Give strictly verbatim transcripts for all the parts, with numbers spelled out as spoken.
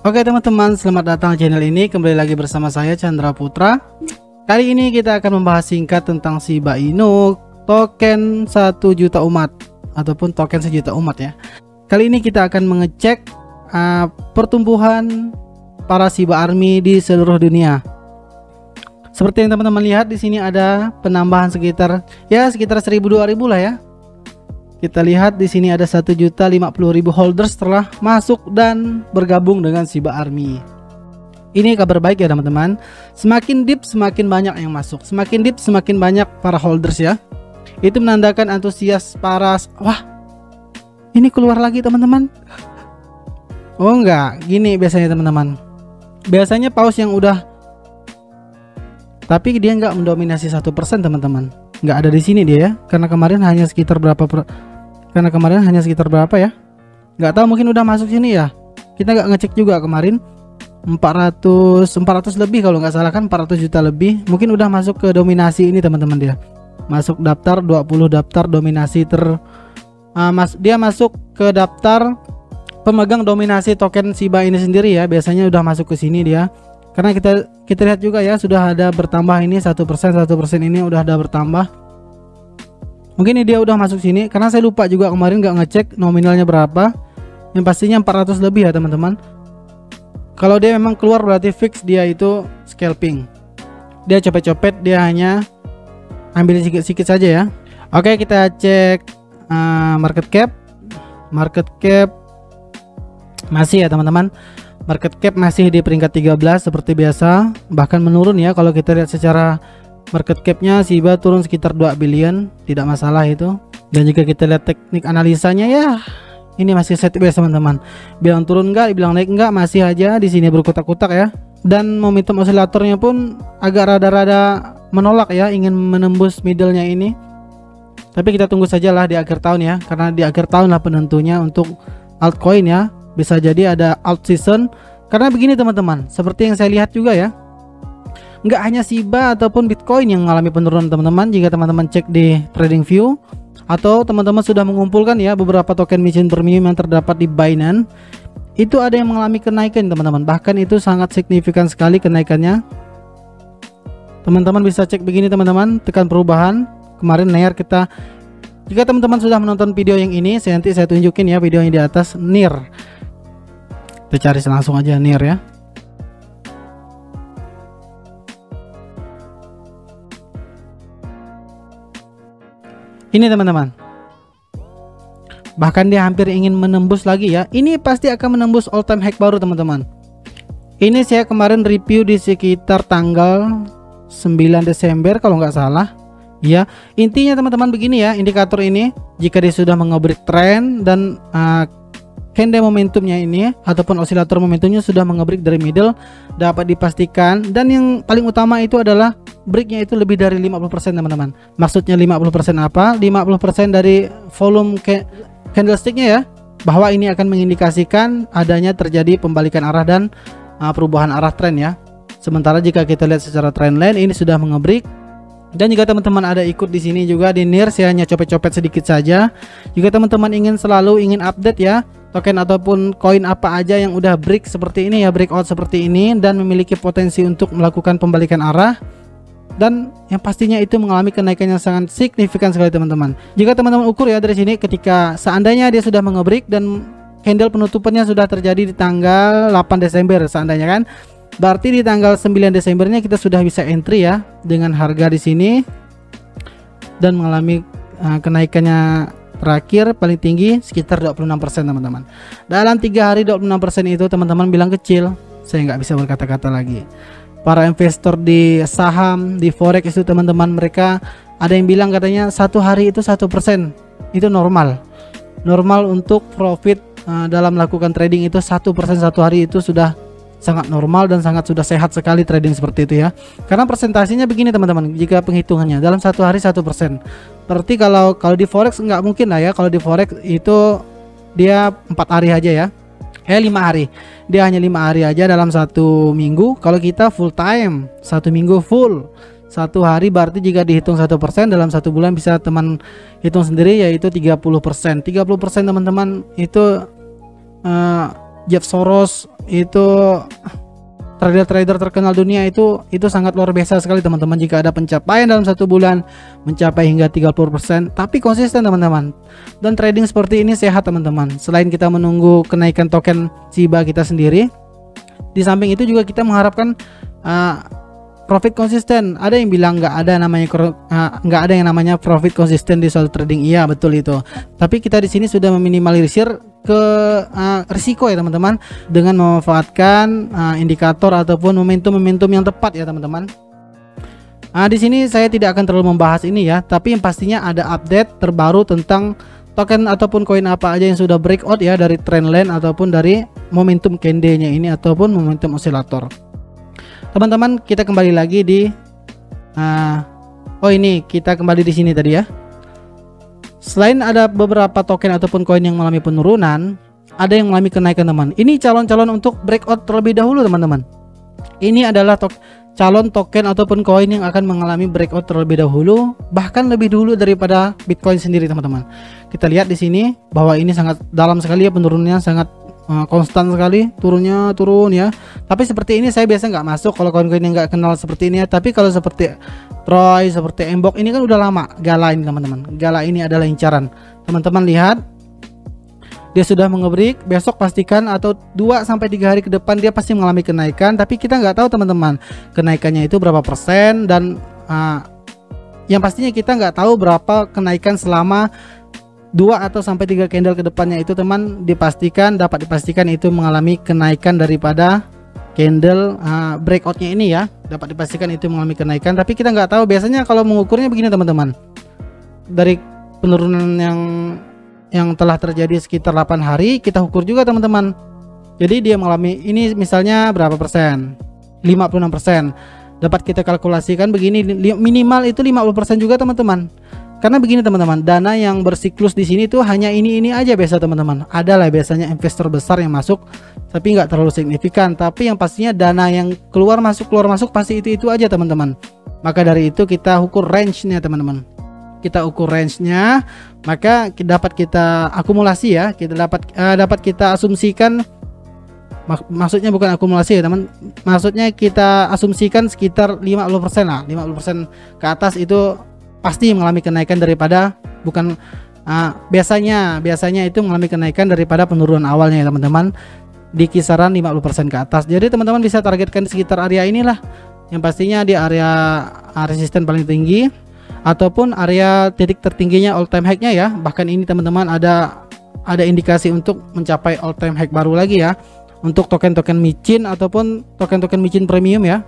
Oke teman-teman, selamat datang di channel ini. Kembali lagi bersama saya Chandra Putra. Kali ini kita akan membahas singkat tentang Shiba Inu, token satu juta umat ataupun token sejuta umat ya. Kali ini kita akan mengecek uh, pertumbuhan para Shiba Army di seluruh dunia. Seperti yang teman-teman lihat di sini ada penambahan sekitar ya sekitar seribu dua ribu lah ya. Kita lihat di sini ada satu juta lima puluh ribu holders setelah masuk dan bergabung dengan Shiba Army. Ini kabar baik ya teman-teman. Semakin deep semakin banyak yang masuk. Semakin deep semakin banyak para holders ya. Itu menandakan antusias para. Wah, ini keluar lagi teman-teman. Oh enggak, gini biasanya teman-teman. Biasanya paus yang udah, tapi dia nggak mendominasi satu persen teman-teman. Nggak ada di sini dia ya. Karena kemarin hanya sekitar berapa per... Karena kemarin hanya sekitar berapa ya? Nggak tahu, mungkin udah masuk sini ya. Kita nggak ngecek juga kemarin. empat ratus lebih kalau nggak salah kan, empat ratus juta lebih. Mungkin udah masuk ke dominasi ini teman-teman dia. Masuk daftar dua puluh daftar dominasi ter uh, mas dia masuk ke daftar pemegang dominasi token Shiba ini sendiri ya. Biasanya udah masuk ke sini dia. Karena kita kita lihat juga ya, sudah ada bertambah ini satu persen satu persen ini udah ada bertambah. Mungkin ini dia udah masuk sini, karena saya lupa juga kemarin nggak ngecek nominalnya berapa. Yang pastinya empat ratus lebih ya teman-teman. Kalau dia memang keluar berarti fix dia itu scalping. Dia copet-copet, dia hanya ambil sedikit-sedikit saja ya. Oke, kita cek uh, market cap. Market cap masih ya teman-teman. Market cap masih di peringkat tiga belas seperti biasa, bahkan menurun ya. Kalau kita lihat secara market capnya, Shiba turun sekitar dua billion, tidak masalah itu. Dan jika kita lihat teknik analisanya ya, ini masih sideways teman-teman. Bilang turun enggak, bilang naik enggak, masih aja di sini berkutak-kutak ya. Dan momentum osilatornya pun agak rada-rada menolak ya, ingin menembus middle-nya ini. Tapi kita tunggu sajalah di akhir tahun ya, karena di akhir tahun lah penentunya untuk altcoin ya. Bisa jadi ada alt season. Karena begini teman-teman, seperti yang saya lihat juga ya, nggak hanya Shiba ataupun Bitcoin yang mengalami penurunan teman-teman. Jika teman-teman cek di TradingView atau teman-teman sudah mengumpulkan ya beberapa token mission premium yang terdapat di Binance, itu ada yang mengalami kenaikan teman-teman. Bahkan itu sangat signifikan sekali kenaikannya. Teman-teman bisa cek begini teman-teman, tekan perubahan. Kemarin N I R kita, jika teman-teman sudah menonton video yang ini, saya nanti saya tunjukin ya videonya di atas N I R. Kita cari langsung aja N I R ya. Ini teman-teman, bahkan dia hampir ingin menembus lagi ya. Ini pasti akan menembus all time high baru teman-teman. Ini saya kemarin review di sekitar tanggal sembilan Desember kalau nggak salah ya. Intinya teman-teman begini ya, indikator ini jika dia sudah mengebreak trend dan uh, candle momentumnya ini ataupun osilator momentumnya sudah mengebreak dari middle, dapat dipastikan. Dan yang paling utama itu adalah breaknya itu lebih dari lima puluh persen teman-teman. Maksudnya lima puluh persen apa? lima puluh persen dari volume candlesticknya ya, bahwa ini akan mengindikasikan adanya terjadi pembalikan arah dan uh, perubahan arah tren ya. Sementara jika kita lihat secara trendline ini sudah mengebreak. Dan jika teman-teman ada ikut di sini juga di N I R, saya hanya copet-copet sedikit saja. Jika teman-teman ingin selalu ingin update ya token ataupun koin apa aja yang udah break seperti ini ya, breakout seperti ini dan memiliki potensi untuk melakukan pembalikan arah, dan yang pastinya itu mengalami kenaikan yang sangat signifikan sekali teman-teman. Jika teman-teman ukur ya dari sini, ketika seandainya dia sudah mengebreak dan candle penutupannya sudah terjadi di tanggal delapan Desember seandainya kan, berarti di tanggal sembilan Desembernya kita sudah bisa entry ya dengan harga di sini dan mengalami uh, kenaikannya terakhir paling tinggi sekitar dua puluh enam persen teman-teman. Dalam tiga hari dua puluh enam persen itu teman-teman bilang kecil, saya nggak bisa berkata-kata lagi. Para investor di saham, di forex itu teman-teman, mereka ada yang bilang katanya satu hari itu satu persen itu normal. Normal untuk profit uh, dalam melakukan trading itu satu persen satu hari itu sudah sangat normal dan sangat sudah sehat sekali trading seperti itu ya. Karena presentasinya begini teman-teman, jika penghitungannya dalam satu hari satu persen. Berarti kalau kalau di forex nggak mungkin lah ya. Kalau di forex itu dia empat hari aja ya. Eh lima hari. Dia hanya lima hari aja dalam satu minggu. Kalau kita full time, satu minggu full. Satu hari berarti jika dihitung satu persen dalam satu bulan bisa teman hitung sendiri, yaitu tiga puluh persen. tiga puluh persen teman-teman itu uh, Jeff Soros, itu trader-trader terkenal dunia, itu itu sangat luar biasa sekali teman-teman. Jika ada pencapaian dalam satu bulan mencapai hingga tiga puluh persen, tapi konsisten teman-teman. Dan trading seperti ini sehat teman-teman. Selain kita menunggu kenaikan token Shiba kita sendiri, di samping itu juga kita mengharapkan uh, profit konsisten. Ada yang bilang nggak ada namanya uh, nggak ada yang namanya profit konsisten di suatu trading. Iya betul itu. Tapi kita di sini sudah meminimalisir ke uh, risiko ya teman-teman, dengan memanfaatkan uh, indikator ataupun momentum-momentum yang tepat ya teman-teman. Uh, di sini saya tidak akan terlalu membahas ini ya, tapi yang pastinya ada update terbaru tentang token ataupun koin apa aja yang sudah breakout ya dari trendline ataupun dari momentum candlenya ini ataupun momentum osilator. Teman-teman, kita kembali lagi di uh, oh ini kita kembali di sini tadi ya. Selain ada beberapa token ataupun koin yang mengalami penurunan, ada yang mengalami kenaikan teman. Ini calon-calon untuk breakout terlebih dahulu teman-teman. Ini adalah to calon token ataupun koin yang akan mengalami breakout terlebih dahulu, bahkan lebih dulu daripada Bitcoin sendiri teman-teman. Kita lihat di sini bahwa ini sangat dalam sekali ya, penurunannya sangat uh, konstan sekali, turunnya turun ya. Tapi seperti ini saya biasa nggak masuk kalau koin-koin yang nggak kenal seperti ini ya. Tapi kalau seperti Troy, seperti Embok ini kan udah lama. Gala ini teman-teman, Gala ini adalah incaran. Teman-teman lihat, dia sudah mengebrik. Besok pastikan atau dua sampai tiga hari ke depan dia pasti mengalami kenaikan. Tapi kita nggak tahu teman-teman kenaikannya itu berapa persen, dan uh, yang pastinya kita nggak tahu berapa kenaikan selama dua atau sampai tiga candle ke depannya. Itu teman dipastikan, dapat dipastikan itu mengalami kenaikan daripada candle uh, breakoutnya ini ya, dapat dipastikan itu mengalami kenaikan. Tapi kita nggak tahu, biasanya kalau mengukurnya begini teman-teman, dari penurunan yang yang telah terjadi sekitar delapan hari kita ukur juga teman-teman. Jadi dia mengalami ini misalnya berapa persen, lima puluh enam persen, dapat kita kalkulasikan begini, minimal itu lima puluh persen juga teman-teman. Karena begini teman-teman, dana yang bersiklus di sini tuh hanya ini-ini aja biasa teman-teman. Ada lah biasanya investor besar yang masuk, tapi nggak terlalu signifikan. Tapi yang pastinya dana yang keluar masuk keluar masuk pasti itu-itu aja teman-teman. Maka dari itu kita ukur range-nya teman-teman. Kita ukur range-nya, maka dapat kita akumulasi ya. Kita dapat uh, dapat kita asumsikan, mak maksudnya bukan akumulasi ya teman. Maksudnya kita asumsikan sekitar lima puluh persen lah, lima puluh persen ke atas itu pasti mengalami kenaikan daripada bukan uh, biasanya biasanya itu mengalami kenaikan daripada penurunan awalnya ya teman-teman, di kisaran lima puluh persen ke atas. Jadi teman-teman bisa targetkan di sekitar area inilah, yang pastinya di area resisten paling tinggi ataupun area titik tertingginya all time high-nya ya. Bahkan ini teman-teman ada ada indikasi untuk mencapai all time high baru lagi ya untuk token-token micin ataupun token-token micin premium ya.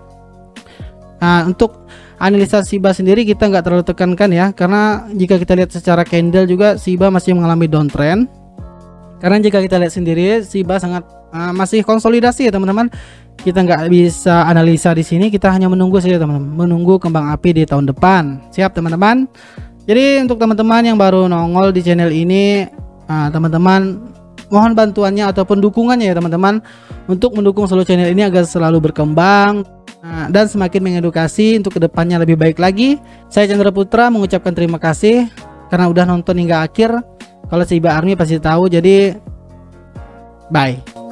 Nah, untuk analisa Shiba sendiri kita nggak terlalu tekankan ya, karena jika kita lihat secara candle juga Shiba masih mengalami downtrend. Karena jika kita lihat sendiri Shiba sangat uh, masih konsolidasi ya teman-teman. Kita nggak bisa analisa di sini, kita hanya menunggu saja teman-teman, menunggu kembang api di tahun depan. Siap teman-teman. Jadi untuk teman-teman yang baru nongol di channel ini, teman-teman uh, mohon bantuannya ataupun dukungannya ya teman-teman, untuk mendukung seluruh channel ini agar selalu berkembang uh, dan semakin mengedukasi untuk kedepannya lebih baik lagi. Saya Chandra Putra mengucapkan terima kasih karena udah nonton hingga akhir. Kalau Shiba Army pasti tahu, jadi bye.